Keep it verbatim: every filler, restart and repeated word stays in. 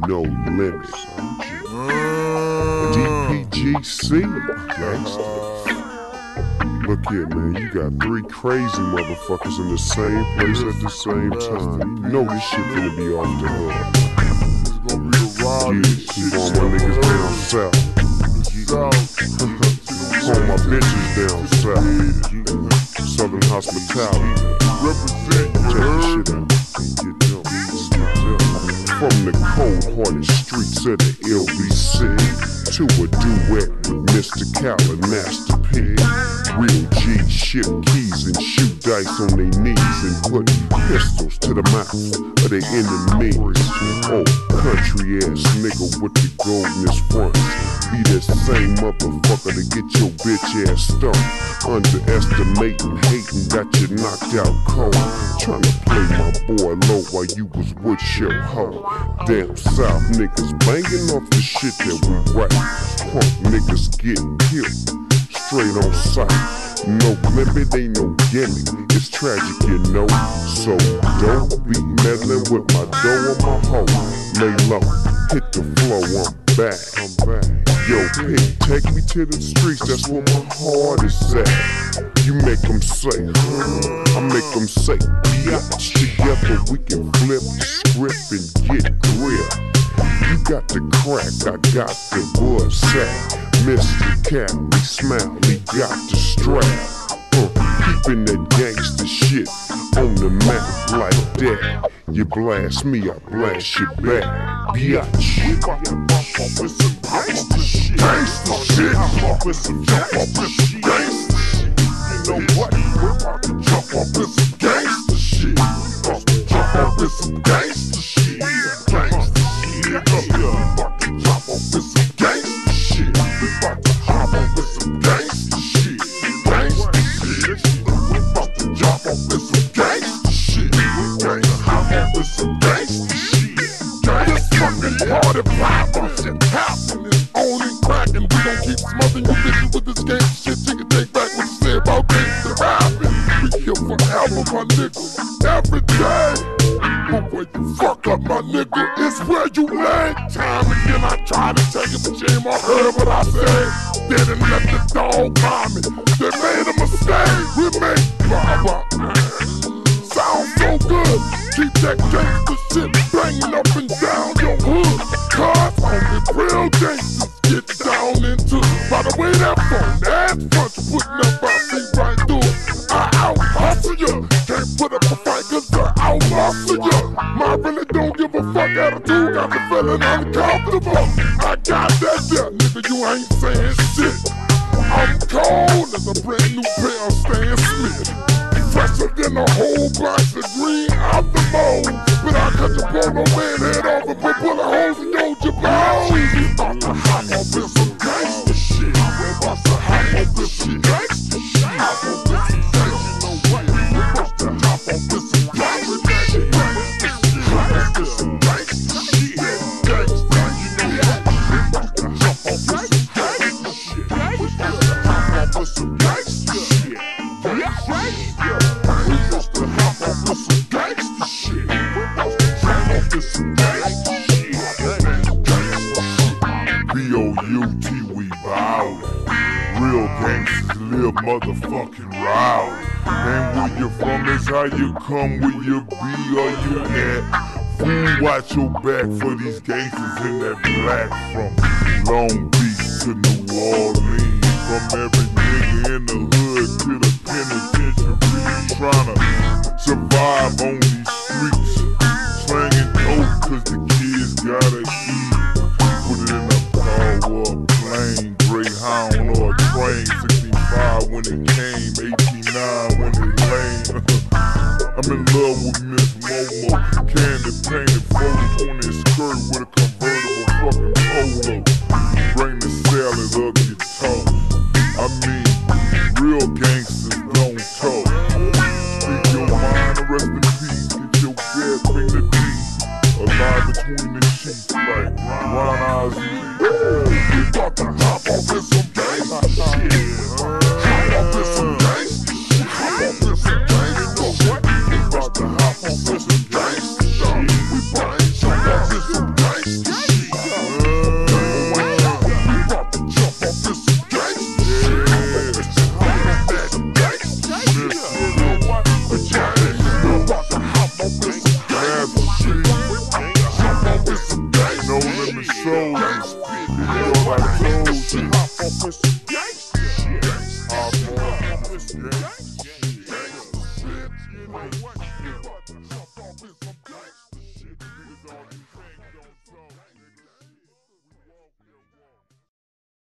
no limit. D P G C, gangsta. Look here, man, you got three crazy motherfuckers in the same place at the same time. You know this shit finna be off the hook. Yeah, keep all my niggas down south. All my bitches down south. Southern hospitality. Represent, check this shit out. From the cold-hearted streets of the L B C to a duet with Mister Cal and Master P. Real G ship keys and shoot dice on their knees and put pistols to the mouth of their enemies. Oh, country ass nigga with the goldenest fronts. Be that same motherfucker to get your bitch ass stumped. Underestimating, hating, got you knocked out cold. Tryna play my boy low while you was with your hoe. Damn South niggas banging off the shit that we write. Punk niggas getting killed straight on sight. No limit, ain't no gimmick. It's tragic, you know. So don't be meddling with my dough or my hoe. Lay low, hit the flow, I'm back. I'm back. Yo, pig, take me to the streets, that's where my heart is at. You make them say, I make them say, bitch. Together we can flip the script and get grip. You got the crack, I got the wood sack. Mister Cali, Smiley got the strap. Uh, keeping that gangsta shit on the map like that. You blast me, I blast you back, bitch. We bout to bump off with some gangsta shit. Gangsta shit. Jump off with some jump off with some gangsta shit. You know what? We're about to jump off with some gangsta shit. About to jump off with some gangsta shit. Gangsta shit. We about to jump off with some gangsta shit. We about to hop off with some gangsta shit. Gangsta shit. We about to jump off with some gangsta shit. We about to hop off with some gangsta shit. This fucking party pop shit happening. It's on and cracking. We gon' keep smothering you bitches with this gangsta shit. You can take back what you said about gangsta rapping. We here forever, my nigga. Every day. But where you fuck up, my nigga, it's where you lay. Time again, I try to take it, but you ain't my heard what I said. They didn't let the dog buy me. They made a mistake. We made blah, sound so good. Keep that gangsta shit banging up and down your hood. Cause only real gangsters get down into. By the way, that phone ass front you putting up, I see right through it. I out hustle you. Can't put up a fight cause I out muscle you. My really don't give a fuck attitude. Got the feeling uncomfortable. I got that there, nigga, you ain't saying shit. I'm cold as a brand new pair of Stan Smith. Fresher than a whole box of green out the mold. But I cut your polo man head off and put bullet holes in your jabot. We about to hop off with some gangsta shit. We about to hop off with some gangsta shit. Hop off with some gangsta shit. We about to hop off with some gangsta shit. Hop off with some gangsta shit. Gangsta, you know what? We about to jump off with some gangsta shit. We about to hop off with some gangsta shit. Gangsta. We supposed to hop off with some gangsta shit. We supposed to jump off with some gangsta shit. B O U T, we bowed. Real gangsters live motherfucking rowdy. And where you from is how you come, where you be or you at. Fool, watch your back for these gangsters in that black. From Long Beach to New Orleans. From every nigga in the hood to the penitentiary. Tryna survive on these streets. Slanging dope cause the kids gotta eat. Put it in a car or a plane, Greyhound or a train. Sixty-five when it came, eighty-nine when it lame. I'm in love with Miss Momo. Candy painted photos on his skirt with a convertible fucking polo. Bring the salad up your toes. I mean, real gangsters don't talk. Speak your mind and rest in peace. Get your gas, bring the D. Alive between the sheets like Ron Osley. We about to hop off with some gangsta shit. Hop off with some gangsta shit. Hop off with some gangsta shit. We about to hop off with some gangsta shit. We about to jump off with some gangsta shit. soldiers. You know what I told you. Hop off with some gangsta shit. Hop off with some gangsta shit. You know what?